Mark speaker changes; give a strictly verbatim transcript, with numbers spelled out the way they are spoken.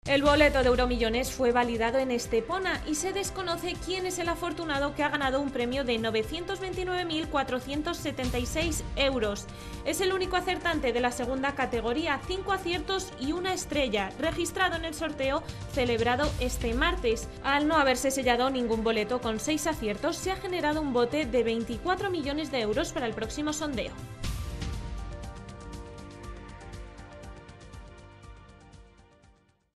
Speaker 1: El boleto de Euromillones fue validado en Estepona y se desconoce quién es el afortunado que ha ganado un premio de novecientos veintinueve mil cuatrocientos setenta y seis euros. Es el único acertante de la segunda categoría, cinco aciertos y una estrella, registrado en el sorteo celebrado este martes. Al no haberse sellado ningún boleto con seis aciertos, se ha generado un bote de veinticuatro millones de euros para el próximo sondeo.